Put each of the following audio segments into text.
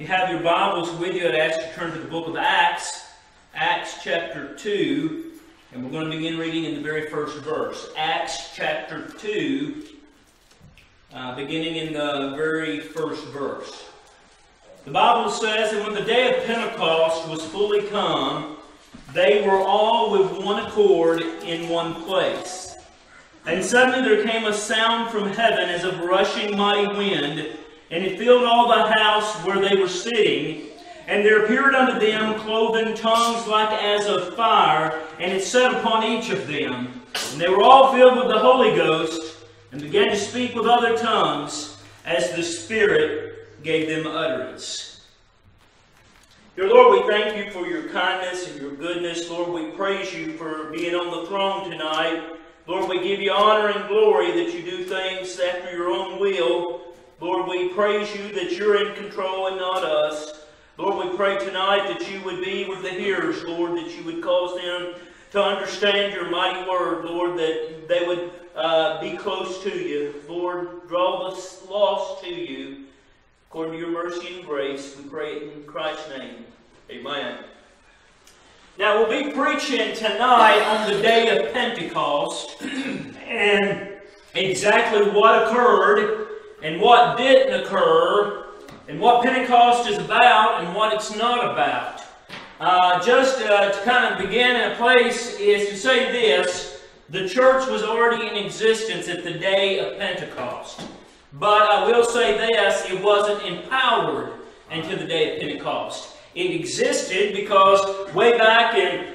you have your Bibles with you, I'd ask you to turn to the book of Acts, Acts chapter 2, and we're going to begin reading in the very first verse. Acts chapter 2, beginning in the very first verse. The Bible says that when the day of Pentecost was fully come, they were all with one accord in one place. And suddenly there came a sound from heaven as of rushing mighty wind, and it filled all the house where they were sitting. And there appeared unto them cloven tongues like as of fire, and it sat upon each of them. And they were all filled with the Holy Ghost, and began to speak with other tongues, as the Spirit gave them utterance. Dear Lord, we thank you for your kindness and your goodness. Lord, we praise you for being on the throne tonight. Lord, we give you honor and glory that you do things after your own will. Lord, we praise you that you're in control and not us. Lord, we pray tonight that you would be with the hearers, Lord, that you would cause them to understand your mighty word, Lord, that they would be close to you. Lord, draw the lost to you. According to your mercy and grace, we pray it in Christ's name. Amen. Now, we'll be preaching tonight on the day of Pentecost, and exactly what occurred, and what didn't occur, and what Pentecost is about, and what it's not about. Just to kind of begin in a place is to say this: the church was already in existence at the day of Pentecost. But I will say this, it wasn't empowered until the day of Pentecost. It existed because way back in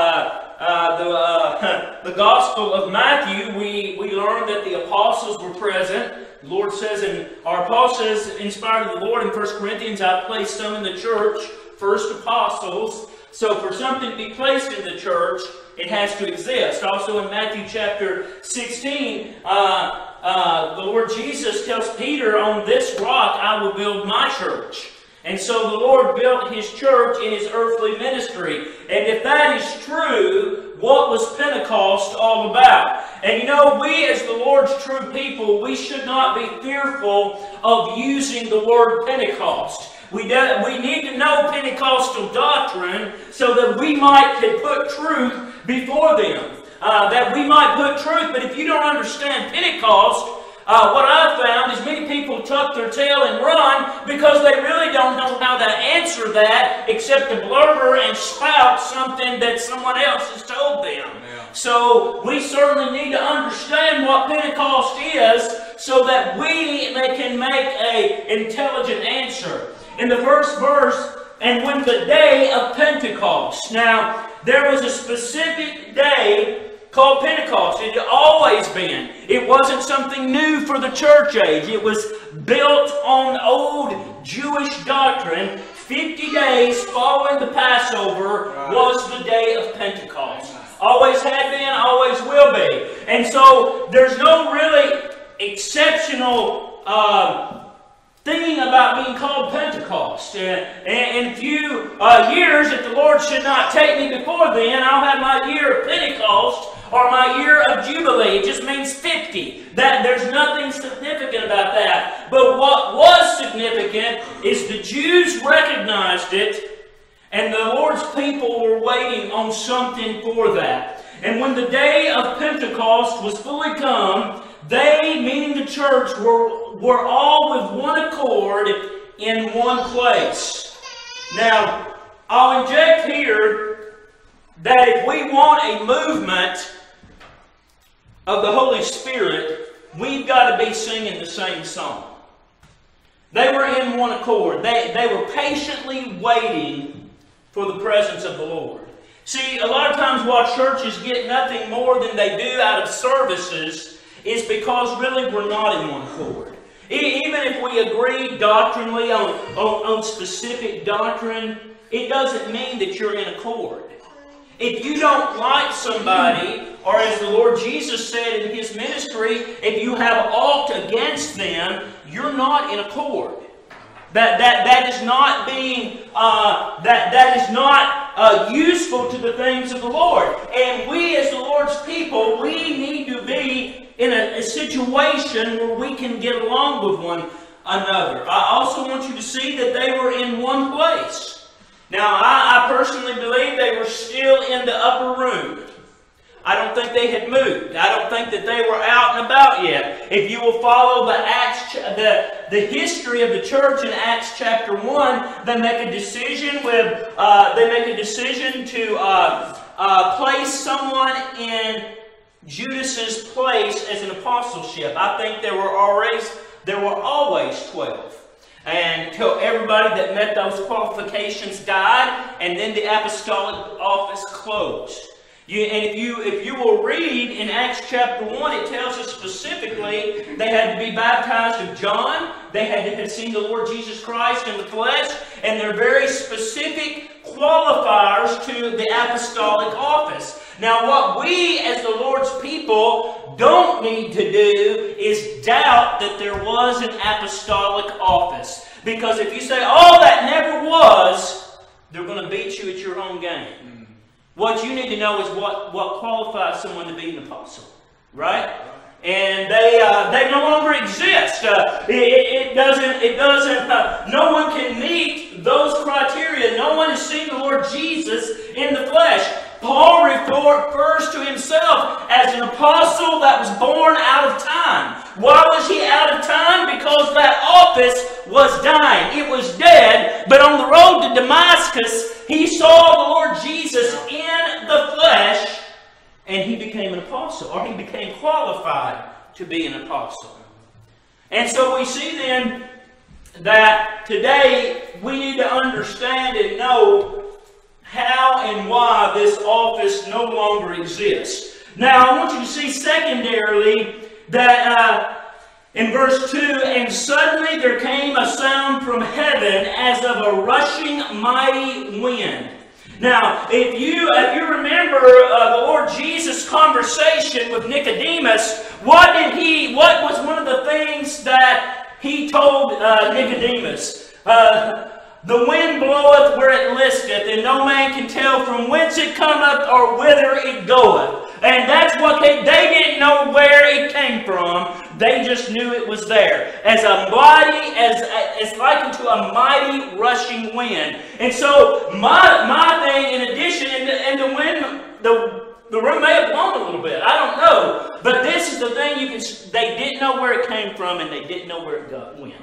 the Gospel of Matthew, we learned that the apostles were present. The Lord says, and our Paul says, inspired of the Lord in 1 Corinthians, I placed some in the church, first apostles. So for something to be placed in the church, it has to exist. Also in Matthew chapter 16, the Lord Jesus tells Peter, on this rock I will build my church. And so the Lord built his church in his earthly ministry. And if that is true, what was Pentecost all about? And you know, we as the Lord's true people, we should not be fearful of using the word Pentecost. We need to know Pentecostal doctrine so that we might put truth before them. That we might put truth. But if you don't understand Pentecost, what I've found is many people tuck their tail and run because they really don't know how to answer that except to blubber and spout something that someone else has told them. Yeah. So we certainly need to understand what Pentecost is so that we can make an intelligent answer. In the first verse, and when the day of Pentecost. Now, there was a specific day called Pentecost. It had always been. It wasn't something new for the church age. It was built on old Jewish doctrine. 50 days following the Passover was the day of Pentecost. Always had been, always will be. And so there's no really exceptional thing about being called Pentecost. In a few years, if the Lord should not take me before then, I'll have my year of Pentecost or my year of Jubilee. It just means 50. There's nothing significant about that. But what was significant is the Jews recognized it, and the Lord's people were waiting on something for that. And when the day of Pentecost was fully come, they, meaning the church, were all with one accord in one place. Now, I'll inject here that if we want a movement of the Holy Spirit, we've got to be singing the same song. They were in one accord. They were patiently waiting for the presence of the Lord. See, a lot of times why churches get nothing more than they do out of services is because really we're not in one accord. Even if we agree doctrinally on specific doctrine, it doesn't mean that you're in accord. If you don't like somebody, or as the Lord Jesus said in His ministry, if you have aught against them, you're not in accord. That is not being that is not useful to the things of the Lord. And we as the Lord's people, we need to be in a situation where we can get along with another. I also want you to see that they were in one place. Now, I personally believe they were still in the upper room. I don't think they had moved. I don't think that they were out and about yet. If you will follow the history of the church in Acts chapter 1, they make a decision to place someone in Judas's place as an apostleship. I think there were always 12. And until everybody that met those qualifications died, and then the apostolic office closed. And if you will read in Acts chapter 1, it tells us specifically they had to be baptized of John. They had to have seen the Lord Jesus Christ in the flesh. And they're very specific qualifiers to the apostolic office. Now, what we as the Lord's people don't need to do is doubt that there was an apostolic office. Because if you say, oh, that never was, they're going to beat you at your own game. What you need to know is what qualifies someone to be an apostle, right? And they no longer exist. No one can meet those criteria. No one has seen the Lord Jesus in the flesh. Paul refers to himself as an apostle that was born out of time. Why was he out of time? Because that office was dying. It was dead. But on the road to Damascus, he saw the Lord Jesus in the flesh, and he became an apostle, or he became qualified to be an apostle. And so we see then that today we need to understand and know how and why this office no longer exists. Now, I want you to see secondarily that in verse 2, and suddenly there came a sound from heaven as of a rushing mighty wind. Now, if you remember the Lord Jesus' conversation with Nicodemus, what was one of the things that he told Nicodemus? The wind bloweth where it listeth, and no man can tell from whence it cometh or whither it goeth. And that's what they didn't know where it came from. They just knew it was there. As likened to a mighty rushing wind. And so my thing, in addition, and the wind, the room may have blown a little bit. I don't know. But this is the thing they didn't know where it came from, and they didn't know where it went.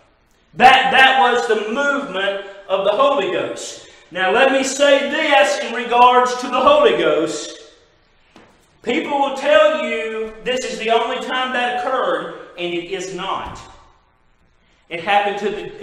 That was the movement of the Holy Ghost. Now let me say this in regards to the Holy Ghost. People will tell you this is the only time that occurred, and it is not. It happened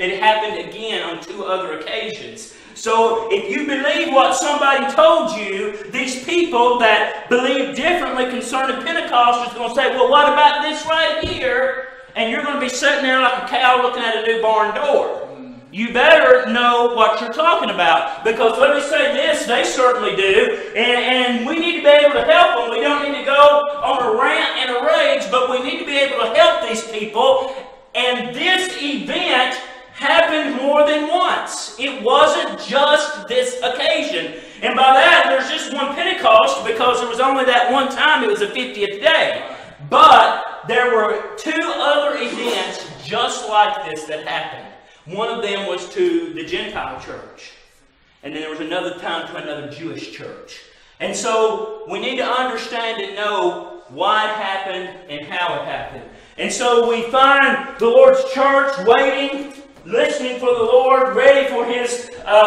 again on 2 other occasions. So if you believe what somebody told you, these people that believe differently concerning Pentecost is going to say, well, what about this right here? And you're going to be sitting there like a cow looking at a new barn door. You better know what you're talking about. Because let me say this, they certainly do. And we need to be able to help them. We don't need to go on a rant and a rage, but we need to be able to help these people. And this event happened more than once. It wasn't just this occasion. And by that, there's just one Pentecost, because there was only that one time. It was the 50th day. But there were 2 other events just like this that happened. One of them was to the Gentile church. And then there was another time to another Jewish church. And so we need to understand and know why it happened and how it happened. And so we find the Lord's church waiting, listening for the Lord, ready for His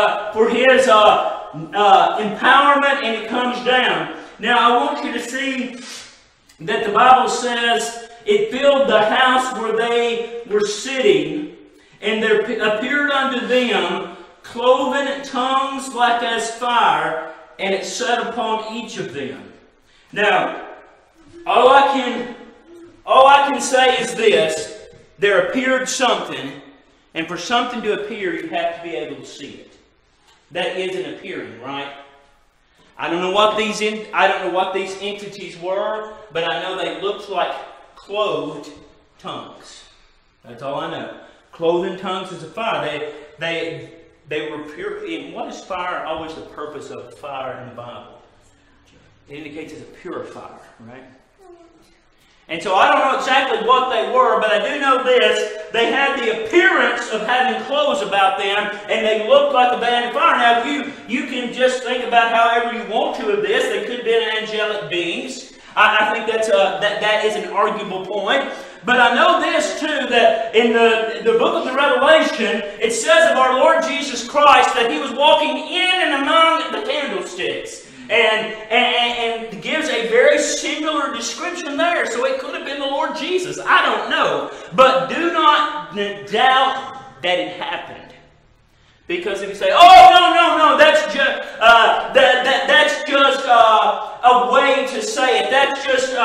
empowerment, and it comes down. Now I want you to see that the Bible says it filled the house where they were sitting, and there appeared unto them cloven tongues like as fire, and it sat upon each of them. Now, all I can say is this: there appeared something, and for something to appear, you have to be able to see it. That is an appearing, right? I don't know what these entities were, but I know they looked like clothed tongues. That's all I know. Cloven tongues is a fire. They were pure. And what is fire? Always the purpose of fire in the Bible. It indicates it's a purifier, right? And so I don't know exactly what they were, but I do know this. They had the appearance of having clothes about them, and they looked like a band of fire. Now, you can just think about however you want to of this. They could have been angelic beings. I think that is an arguable point. But I know this too, that in the book of the Revelation, it says of our Lord Jesus Christ that He was walking in and among the candlesticks. And gives a very similar description there. So it could have been the Lord Jesus. I don't know. But do not doubt that it happened. Because if you say, "Oh, no, that's just a way to say it. That's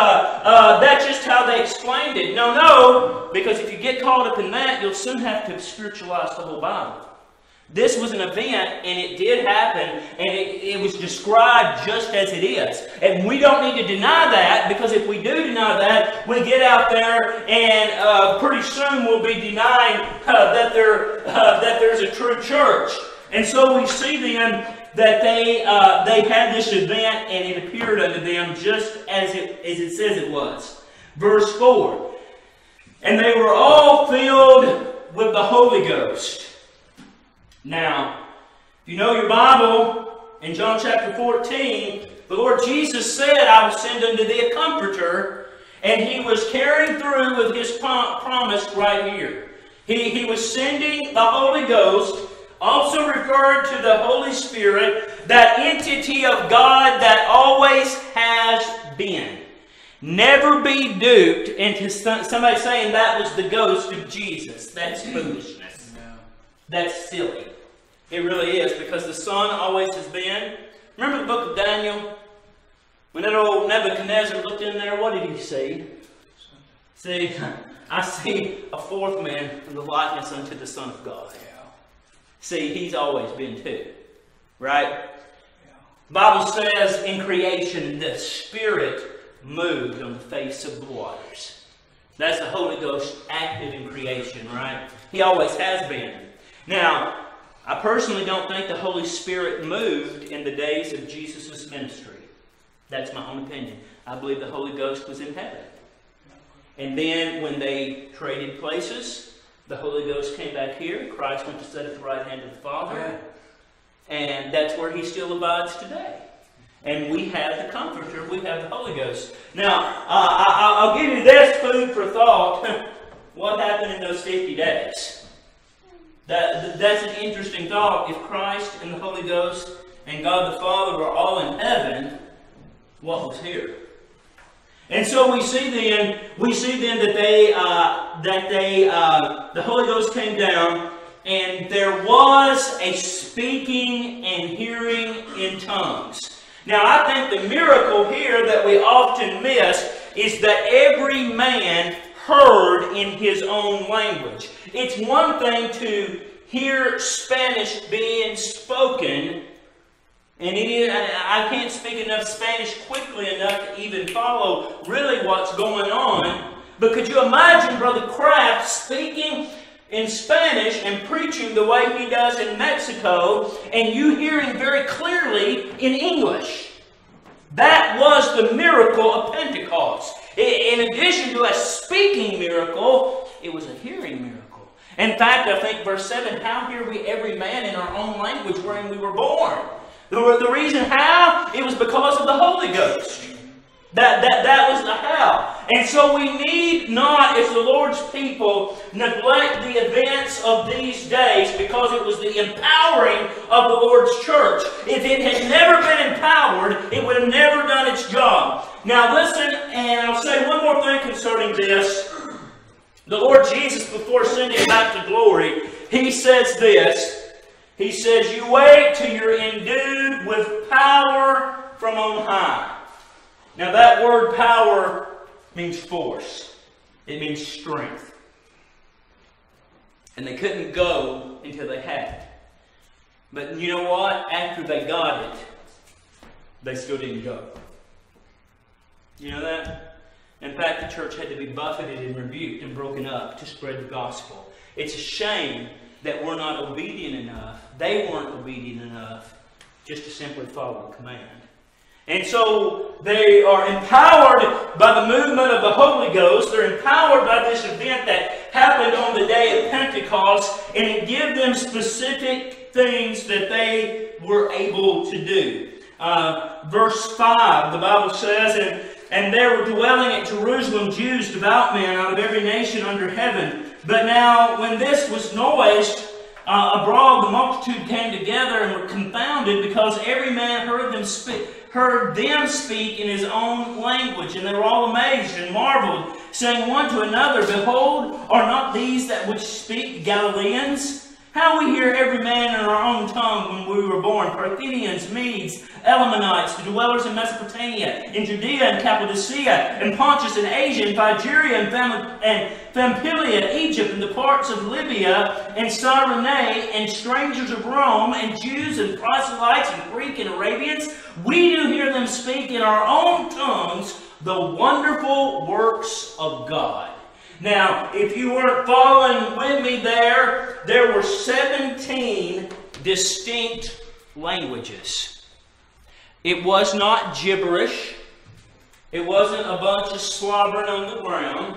just how they explained it." No, because if you get caught up in that, you'll soon have to spiritualize the whole Bible. This was an event, and it did happen, and it was described just as it is. And we don't need to deny that, because if we do deny that, we get out there, and pretty soon we'll be denying that there's a true church. And so we see then that they had this event, and it appeared unto them just as it says it was. Verse 4, "And they were all filled with the Holy Ghost." Now, if you know your Bible, in John chapter 14, the Lord Jesus said, "I will send unto thee a Comforter," and He was carrying through with His promise right here. He was sending the Holy Ghost, also referred to the Holy Spirit, that entity of God that always has been. Never be duped into somebody saying that was the ghost of Jesus. That's foolishness. No. That's silly. It really is, because the Son always has been. Remember the book of Daniel? When that old Nebuchadnezzar looked in there, what did he see? See, I see a fourth man in the likeness unto the Son of God. See, He's always been too. Right? The Bible says in creation, the Spirit moved on the face of the waters. That's the Holy Ghost active in creation, right? He always has been. Now, I personally don't think the Holy Spirit moved in the days of Jesus' ministry. That's my own opinion. I believe the Holy Ghost was in heaven. And then when they traded places, the Holy Ghost came back here. Christ went to sit at the right hand of the Father. And that's where He still abides today. And we have the Comforter. We have the Holy Ghost. Now, I'll give you this food for thought. What happened in those 50 days? That's an interesting thought. If Christ and the Holy Ghost and God the Father were all in heaven, what was here? And so we see then that the Holy Ghost came down, and there was a speaking and hearing in tongues. Now, I think the miracle here that we often miss is that every man heard in his own language. It's one thing to hear Spanish being spoken, and I can't speak enough Spanish quickly enough to even follow really what's going on. But could you imagine Brother Kraft speaking in Spanish and preaching the way he does in Mexico, and you hearing very clearly in English? That was the miracle of Pentecost. In addition to a speaking miracle, it was a hearing miracle. In fact, I think verse 7, "How hear we every man in our own language wherein we were born?" The reason how, it was because of the Holy Ghost. That was the how. And so we need not, as the Lord's people, neglect the events of these days, because it was the empowering of the Lord's church. If it had never been empowered, it would have never done its job. Now listen, and I'll say one more thing concerning this. The Lord Jesus, before sending back to glory, He says this. He says, "You wait till you're endued with power from on high." Now that word power means force. It means strength. And they couldn't go until they had it. But you know what? After they got it, they still didn't go. You know that? In fact, the church had to be buffeted and rebuked and broken up to spread the gospel. It's a shame that we're not obedient enough. They weren't obedient enough just to simply follow the command. And so they are empowered by the movement of the Holy Ghost. They're empowered by this event that happened on the day of Pentecost, and it gives them specific things that they were able to do. Verse 5, the Bible says, And there were dwelling at Jerusalem Jews, devout men out of every nation under heaven. But now when this was noised abroad, the multitude came together and were confounded, because every man heard them speak in his own language. And they were all amazed and marveled, saying one to another, Behold, are not these that which speak Galileans? How we hear every man in our own tongue when we were born, Parthians, Medes, Elamites, the dwellers in Mesopotamia, in Judea and Cappadocia, and Pontus and Asia, and Phrygia and Pamphylia, Egypt, and the parts of Libya, and Cyrene, and strangers of Rome, and Jews and proselytes, and Greek and Arabians. We do hear them speak in our own tongues the wonderful works of God. Now, if you weren't following with me there were 17 distinct languages. It was not gibberish. It wasn't a bunch of slobbering on the ground.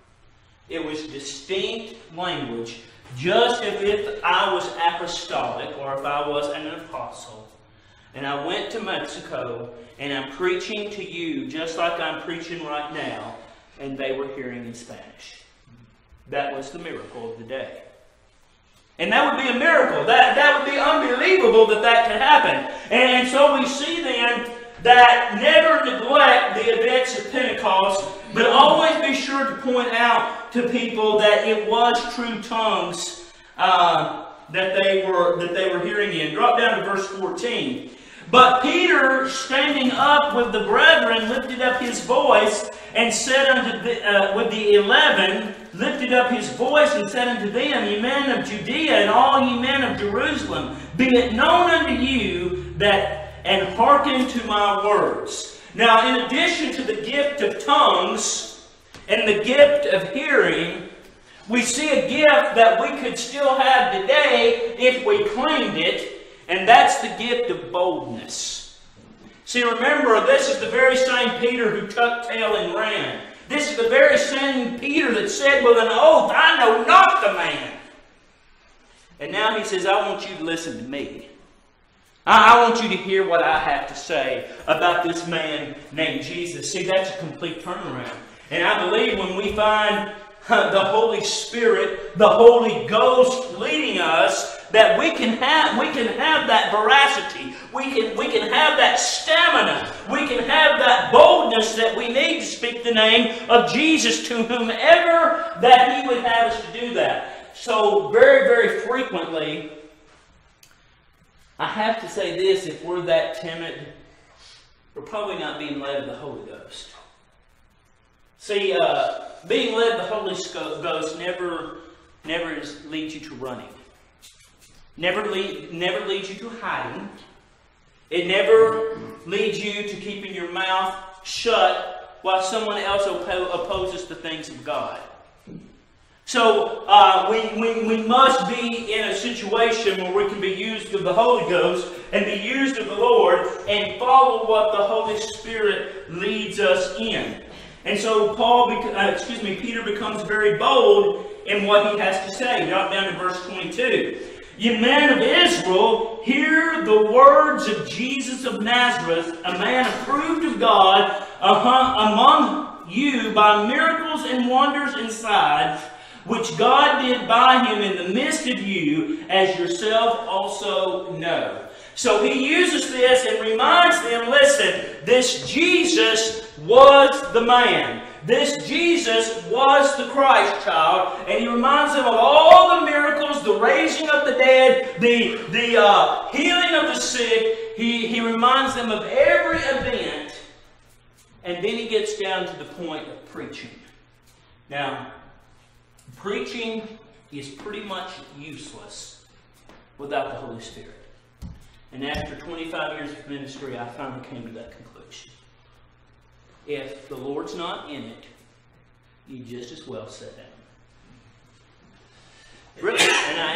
It was distinct language, just as if I was apostolic or if I was an apostle. And I went to Mexico and I'm preaching to you just like I'm preaching right now. And they were hearing in Spanish. That was the miracle of the day. And that would be a miracle. That would be unbelievable that could happen. And so we see then that never neglect the events of Pentecost, but always be sure to point out to people that it was true tongues that they were hearing in. Drop down to verse 14. But Peter, standing up with the brethren, lifted up his voice and said unto with the 11, lifted up his voice and said unto them, Ye men of Judea, and all ye men of Jerusalem, be it known unto you that, and hearken to my words. Now, in addition to the gift of tongues and the gift of hearing, we see a gift that we could still have today if we claimed it. And that's the gift of boldness. See, remember, this is the very same Peter who tucked tail and ran. This is the very same Peter that said with an oath, I know not the man. And now he says, I want you to listen to me. I want you to hear what I have to say about this man named Jesus. See, that's a complete turnaround. And I believe when we find the Holy Spirit, the Holy Ghost leading us, that we can have that veracity, we can have that stamina, we can have that boldness that we need to speak the name of Jesus to whomever that He would have us to do that. So very, very frequently, I have to say this, if we're that timid, we're probably not being led of the Holy Ghost. See, being led of the Holy Ghost never leads you to running. Never leads you to hiding. It never leads you to keeping your mouth shut while someone else opposes the things of God. So we must be in a situation where we can be used of the Holy Ghost and be used of the Lord and follow what the Holy Spirit leads us in. And so Peter becomes very bold in what he has to say. Drop down to verse 22. Ye men of Israel, hear the words of Jesus of Nazareth, a man approved of God among you by miracles and wonders and signs, which God did by him in the midst of you, as yourself also know. So he uses this and reminds them, listen, this Jesus was the man. This Jesus was the Christ child, and he reminds them of all the miracles, the raising of the dead, the healing of the sick. He reminds them of every event, and then he gets down to the point of preaching. Now, preaching is pretty much useless without the Holy Spirit. And after 25 years of ministry, I finally came to that conclusion. If the Lord's not in it, you just as well sit down. Really,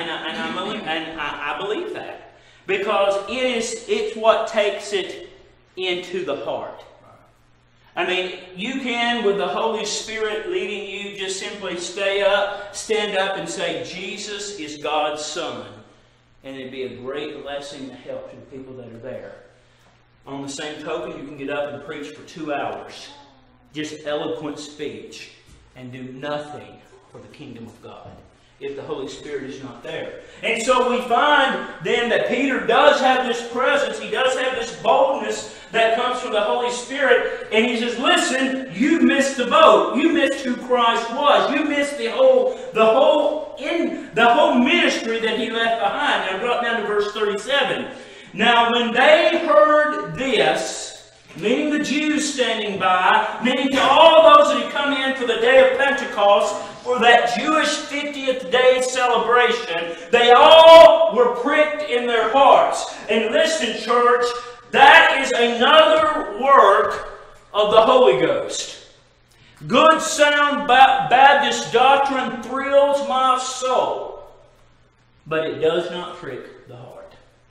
and I believe that, because it's what takes it into the heart. I mean, you can, with the Holy Spirit leading you, just simply stand up and say, Jesus is God's Son. And it'd be a great blessing and help to the people that are there. On the same token, you can get up and preach for 2 hours. Just eloquent speech. And do nothing for the kingdom of God, if the Holy Spirit is not there. And so we find then that Peter does have this presence. He does have this boldness that comes from the Holy Spirit. And he says, listen, you missed the boat. You missed who Christ was. You missed the whole ministry that he left behind. Now drop down to verse 37. Now when they heard this, meaning the Jews standing by, meaning to all those that had come in for the day of Pentecost, for that Jewish 50th day celebration, they all were pricked in their hearts. And listen, church, that is another work of the Holy Ghost. Good sound Baptist doctrine thrills my soul, but it does not prick the heart.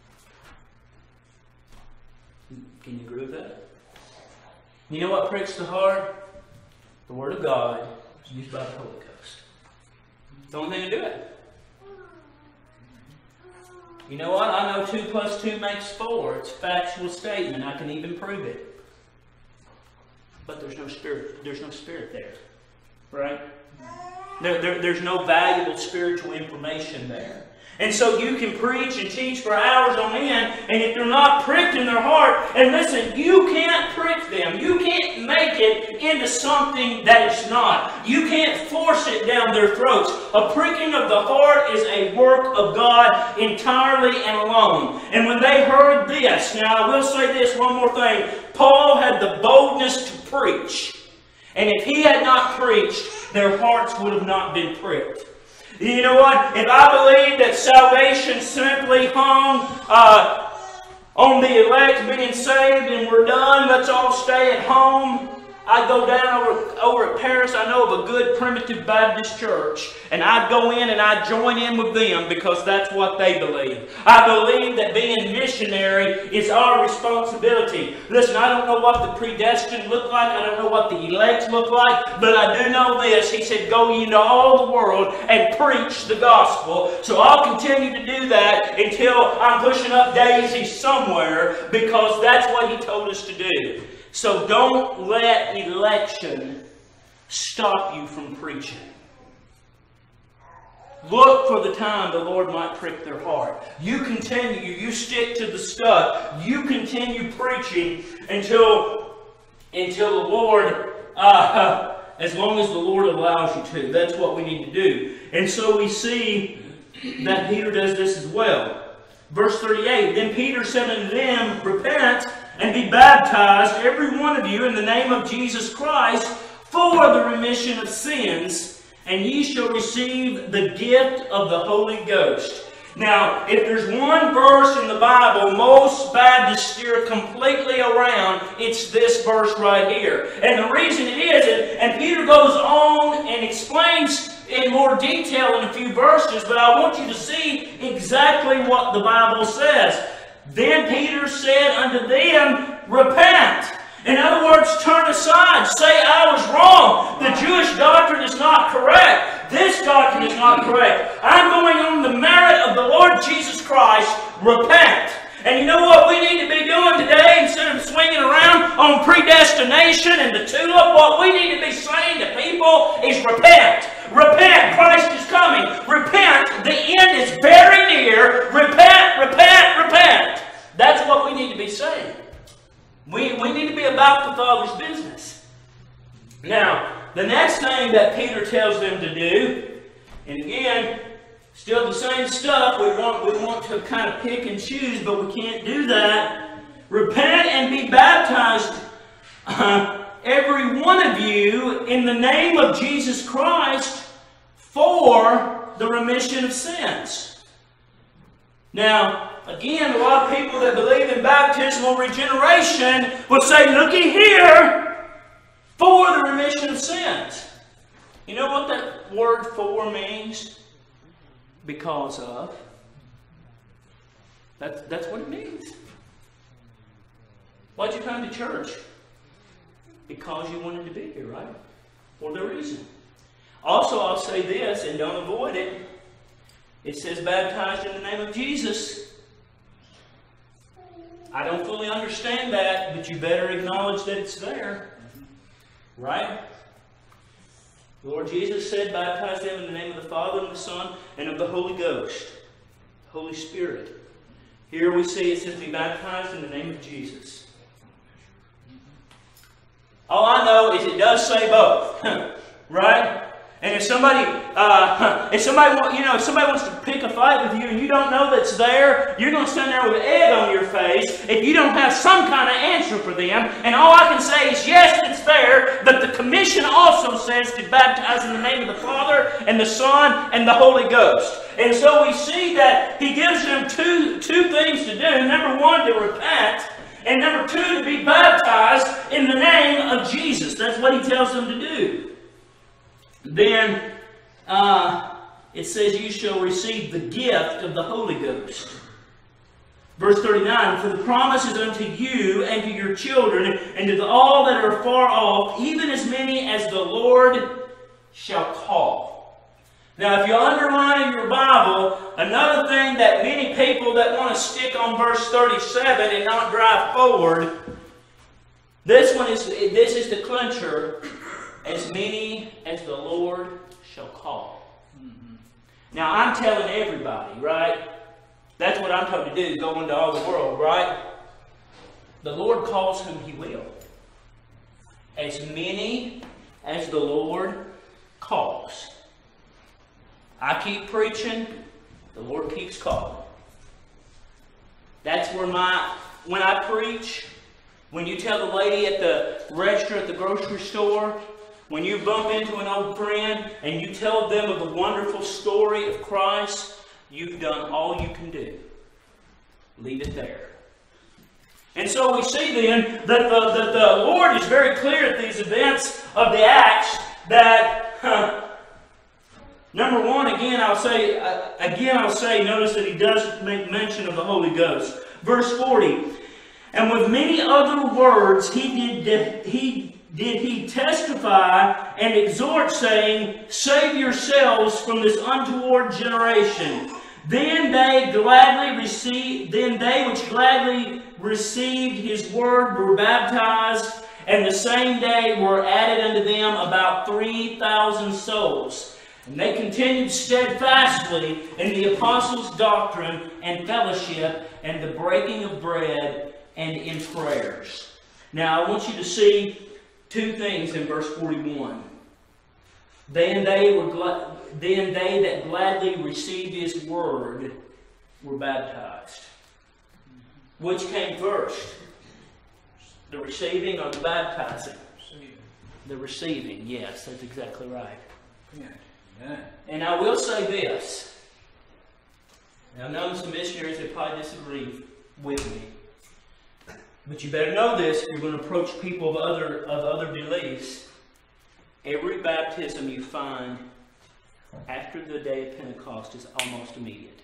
Can you agree with that? You know what pricks the heart? The Word of God is used by the Holy Ghost. It's the only thing to do it. You know what? I know 2 plus 2 makes 4. It's a factual statement. I can even prove it. But there's no spirit. There's no spirit there. Right? There's no valuable spiritual information there. And so you can preach and teach for hours on end, and if they're not pricked in their heart, and listen, you can't prick them. You can't make it into something that it's not. You can't force it down their throats. A pricking of the heart is a work of God entirely and alone. And when they heard this, now I will say this one more thing. Paul had the boldness to preach. And if he had not preached, their hearts would have not been pricked. You know what? If I believe that salvation simply hung on the elect being saved and we're done, let's all stay at home, I'd go down over at Paris. I know of a good primitive Baptist church, and I'd go in and I'd join in with them because that's what they believe. I believe that being missionary is our responsibility. Listen, I don't know what the predestined look like. I don't know what the elect look like, but I do know this. He said, go into all the world and preach the gospel. So I'll continue to do that until I'm pushing up daisies somewhere, because that's what he told us to do. So don't let election stop you from preaching. Look for the time the Lord might prick their heart. You continue. You stick to the stuff. You continue preaching until the Lord, as long as the Lord allows you to. That's what we need to do. And so we see that Peter does this as well. Verse 38, then Peter said unto them, repent, and be baptized, every one of you, in the name of Jesus Christ, for the remission of sins, and ye shall receive the gift of the Holy Ghost. Now, if there's one verse in the Bible most Baptists steer completely around, it's this verse right here. And the reason it is, and Peter goes on and explains in more detail in a few verses, but I want you to see exactly what the Bible says. Then Peter said unto them, repent. In other words, turn aside. Say, I was wrong. The Jewish doctrine is not correct. This doctrine is not correct. I'm going on the merit of the Lord Jesus Christ. Repent. And you know what we need to be doing today? Instead of swinging around on predestination and the tulip, what we need to be saying to people is repent. Repent. Christ is coming. Repent. The end is very near. Repent, repent, repent. That's what we need to be saying. We need to be about the Father's business. Now, the next thing that Peter tells them to do, and again, still the same stuff. We want to kind of pick and choose, but we can't do that. Repent and be baptized, every one of you, in the name of Jesus Christ, for the remission of sins. Now, again, a lot of people that believe in baptismal regeneration will say, looky here, for the remission of sins. You know what that word for means? Because of. That's what it means. Why'd you come to church? Because you wanted to be here, right? For the reason. Also, I'll say this, and don't avoid it. It says baptized in the name of Jesus. I don't fully understand that, but you better acknowledge that it's there. Right? The Lord Jesus said, baptize them in the name of the Father and the Son and of the Holy Ghost. Holy Spirit. Here we see it says be baptized in the name of Jesus. All I know is it does say both. Right? And if somebody wants to pick a fight with you and you don't know that's there, you're going to stand there with an egg on your face if you don't have some kind of answer for them. And all I can say is, yes, it's there, but the commission also says to baptize in the name of the Father and the Son and the Holy Ghost. And so we see that He gives them two things to do. Number one, to repent. And number two, to be baptized in the name of Jesus. That's what He tells them to do. Then it says, you shall receive the gift of the Holy Ghost. Verse 39, for the promise is unto you and to your children and to all that are far off, even as many as the Lord shall call. Now, if you underline in your Bible, another thing that many people that want to stick on verse 37 and not drive forward, this is the clincher. As many as the Lord shall call. Mm-hmm. Now, I'm telling everybody, right? That's what I'm told to do, go into all the world, right? The Lord calls whom He will. As many as the Lord calls. I keep preaching, the Lord keeps calling. That's where when I preach, when you tell the lady at the register at the grocery store, when you bump into an old friend and you tell them of the wonderful story of Christ, you've done all you can do. Leave it there. And so we see then that the Lord is very clear at these events of the Acts that, number one, again I'll say, notice that He does make mention of the Holy Ghost. Verse 40, and with many other words He did testify and exhort, saying, save yourselves from this untoward generation. Then they which gladly received His word were baptized, and the same day were added unto them about 3,000 souls. And they continued steadfastly in the apostles' doctrine and fellowship, and the breaking of bread, and in prayers. Now I want you to see two things in verse 41. Then they that gladly received His word were baptized. Which came first? The receiving or the baptizing? The receiving, yes, that's exactly right. Yeah. And I will say this. Now, I know some missionaries that probably disagree with me. But you better know this if you're going to approach people of other beliefs. Every baptism you find after the day of Pentecost is almost immediate.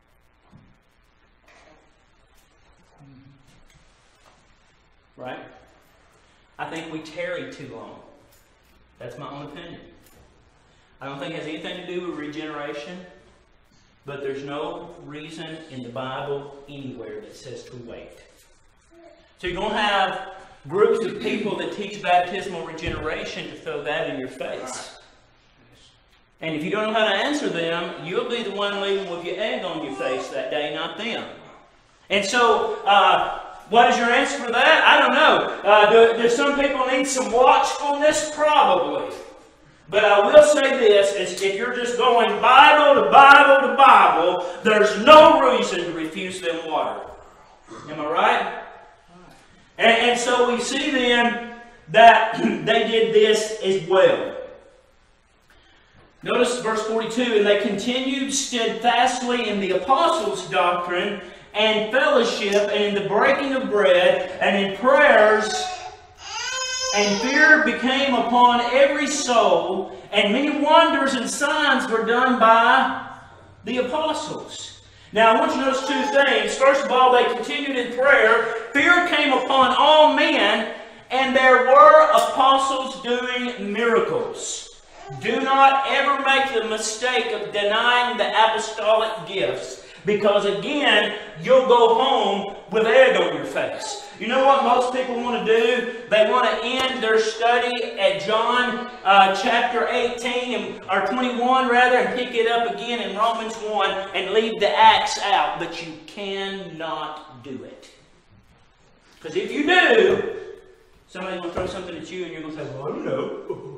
Right? I think we tarry too long. That's my own opinion. I don't think it has anything to do with regeneration, but there's no reason in the Bible anywhere that says to wait. So you're going to have groups of people that teach baptismal regeneration to throw that in your face. And if you don't know how to answer them, you'll be the one leaving with your egg on your face that day, not them. And so, what is your answer for that? I don't know. Do some people need some watchfulness? Probably. But I will say this, is if you're just going Bible to Bible to Bible, there's no reason to refuse them water. Am I right? And so we see then that they did this as well. Notice verse 42, and they continued steadfastly in the apostles' doctrine and fellowship and in the breaking of bread and in prayers, and fear became upon every soul, and many wonders and signs were done by the apostles. Now I want you to notice two things. First of all, they continued in prayer. Fear came upon all men, and there were apostles doing miracles. Do not ever make the mistake of denying the apostolic gifts, because again, you'll go home with egg on your face. You know what most people want to do? They want to end their study at John chapter 18 or 21 rather, and pick it up again in Romans 1 and leave the Acts out. But you cannot do it. Because if you do, somebody's going to throw something at you and you're going to say, well, I don't know.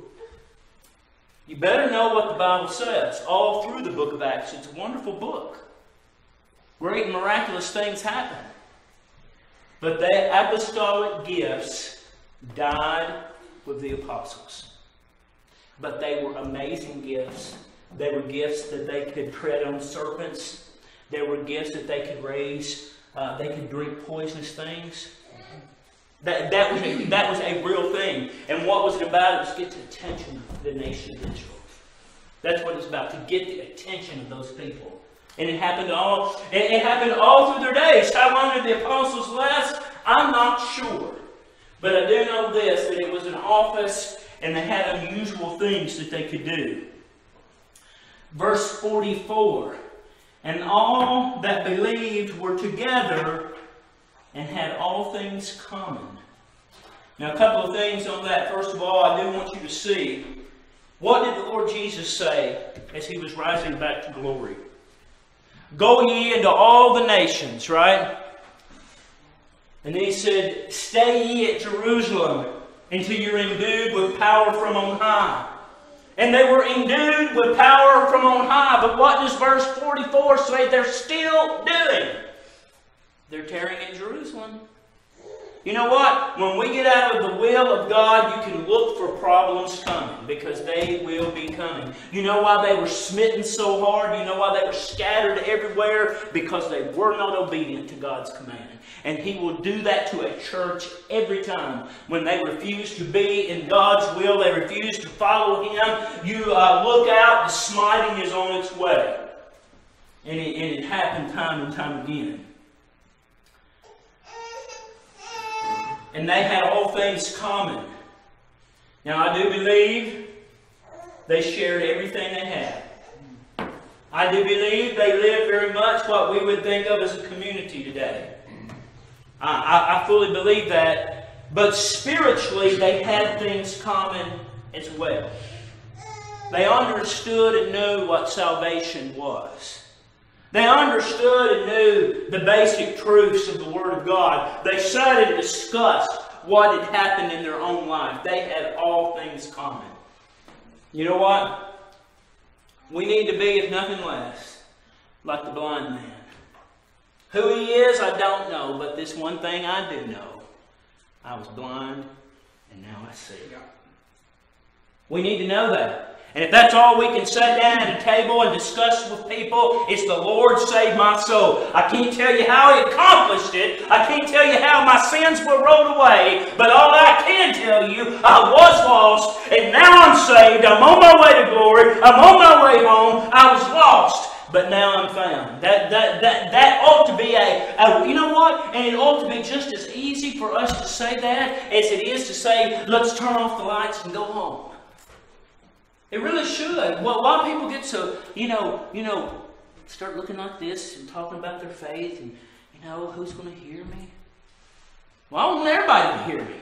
You better know what the Bible says all through the book of Acts. It's a wonderful book. Great and miraculous things happen. But the apostolic gifts died with the apostles. But they were amazing gifts. They were gifts that they could tread on serpents. They were gifts that they could raise. They could drink poisonous things. That was a real thing. And what was it about? It was to get the attention of the nation of Israel. That's what it's about, to get the attention of those people. And it happened all through their days. How long did the apostles last? I'm not sure. But I do know this, that it was an office and they had unusual things that they could do. Verse 44. And all that believed were together and had all things common. Now a couple of things on that. First of all, I do want you to see, what did the Lord Jesus say as He was rising back to glory? Go ye into all the nations, right? And then He said, stay ye at Jerusalem until you're endued with power from on high. And they were endued with power from on high. But what does verse 44 say they're still doing? They're tearing at Jerusalem. You know what? When we get out of the will of God, you can look for problems coming, because they will be coming. You know why they were smitten so hard? You know why they were scattered everywhere? Because they were not obedient to God's command. And He will do that to a church every time. When they refuse to be in God's will, they refuse to follow Him, you look out, the smiting is on its way. And it happened time and time again. And they had all things common. Now I do believe they shared everything they had. I do believe they lived very much what we would think of as a community today. I fully believe that. But spiritually, they had things common as well. They understood and knew what salvation was. They understood and knew the basic truths of the Word of God. They sat and discussed what had happened in their own life. They had all things common. You know what? We need to be, if nothing less, like the blind man. Who he is, I don't know, but this one thing I do know. I was blind, and now I see. We need to know that. And if that's all we can sit down at a table and discuss with people, it's the Lord saved my soul. I can't tell you how He accomplished it. I can't tell you how my sins were rolled away. But all I can tell you, I was lost, and now I'm saved. I'm on my way to glory. I'm on my way home. I was lost, but now I'm found. That ought to be you know what? And it ought to be just as easy for us to say that as it is to say, let's turn off the lights and go home. It really should. Well, why people get so, start looking like this and talking about their faith and, who's going to hear me? Well, I want everybody to hear me.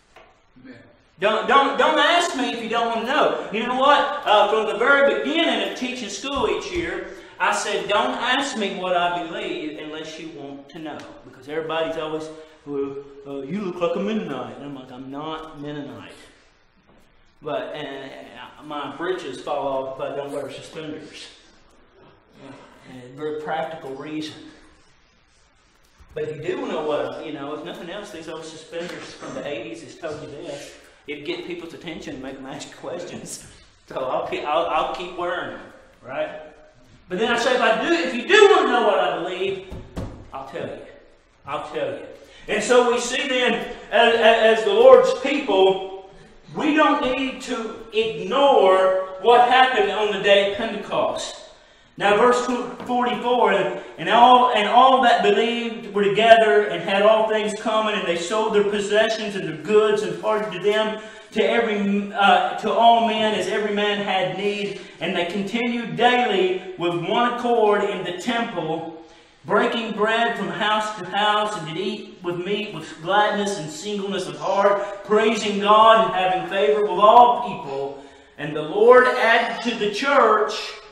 Don't ask me if you don't want to know. You know what? From the very beginning of teaching school each year, I said, don't ask me what I believe unless you want to know. Because everybody's always, well, you look like a Mennonite. And I'm like, I'm not Mennonite. But my britches fall off if I don't wear suspenders. And a very practical reason. But if you do know what, if nothing else, these old suspenders from the 80s has told you this. It'd get people's attention and make them ask questions. So I'll keep wearing them, right? But then I say, if you do want to know what I believe, I'll tell you. I'll tell you. And so we see then, as the Lord's people, we don't need to ignore what happened on the day of Pentecost. Now verse 44, and all that believed were together and had all things common, and they sold their possessions and their goods and parted to them to all men as every man had need. And they continued daily with one accord in the temple, breaking bread from house to house, and did eat with meat with gladness and singleness of heart, praising God and having favor with all people. And the Lord added to the church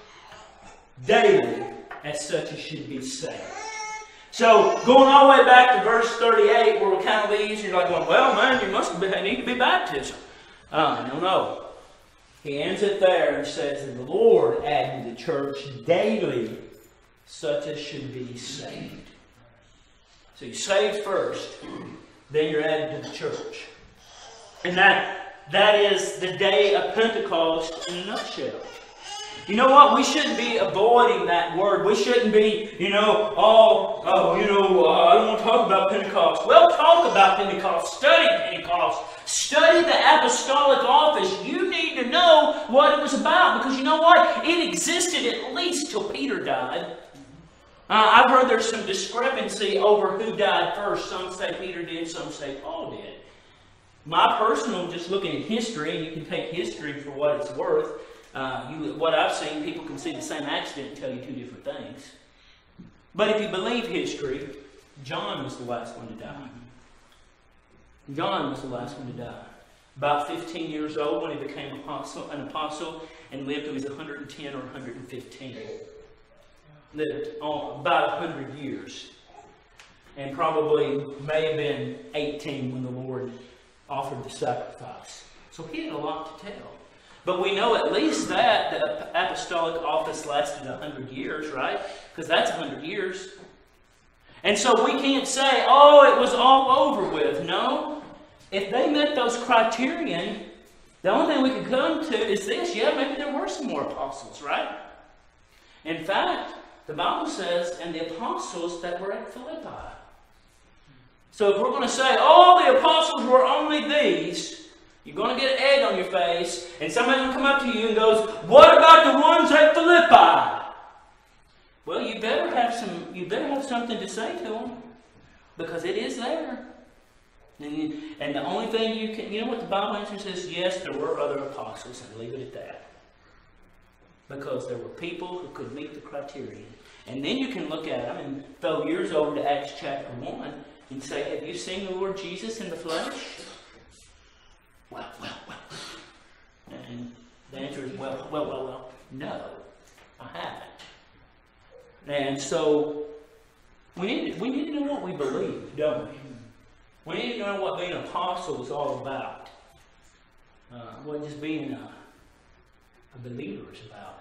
daily as such as should be saved. So, going all the way back to verse 38, where we kind of leaves, you're like going, well, man, you must need to be baptism. No. He ends it there and says, and the Lord added to the church daily such as should be saved. So you're saved first, then you're added to the church. And that is the day of Pentecost in a nutshell. You know what? We shouldn't be avoiding that word. We shouldn't be, I don't want to talk about Pentecost. Well, talk about Pentecost. Study Pentecost. Study the apostolic office. You need to know what it was about, because you know what? It existed at least till Peter died. I've heard there's some discrepancy over who died first. Some say Peter did, some say Paul did. My personal, just looking at history, and you can take history for what it's worth, what I've seen, people can see the same accident and tell you two different things. But if you believe history, John was the last one to die. John was the last one to die. About 15 years old when he became an apostle, and lived till he was 110 or 115. Lived about 100 years. And probably may have been 18 when the Lord offered the sacrifice. So he had a lot to tell. But we know at least that the apostolic office lasted 100 years, right? Because that's 100 years. And so we can't say, oh, it was all over with. No. If they met those criterion, the only thing we can come to is this. Yeah, maybe there were some more apostles, right? In fact, the Bible says, and the apostles that were at Philippi. So if we're going to say, oh, the apostles were only these, you're going to get an egg on your face, and somebody's going to come up to you and goes, what about the ones at Philippi? Well, you better have something to say to them, because it is there. And the only thing you know what the Bible answer says? Yes, there were other apostles, and leave it at that. Because there were people who could meet the criterion. And then you can look at them and throw yours over to Acts chapter 1 and say, have you seen the Lord Jesus in the flesh? Well. And the answer is, well. No, I haven't. And so, we need to know what we believe, don't we? We need to know what being an apostle is all about. What just being a believer is about.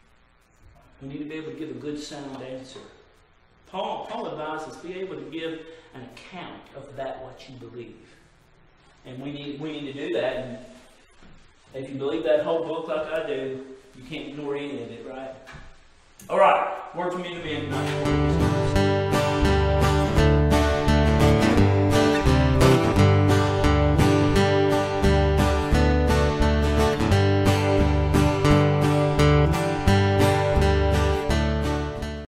We need to be able to give a good, sound answer. Paul advises be able to give an account of that what you believe. And we need to do that. And if you believe that whole book like I do, you can't ignore any of it, right? All right. Word from me to be in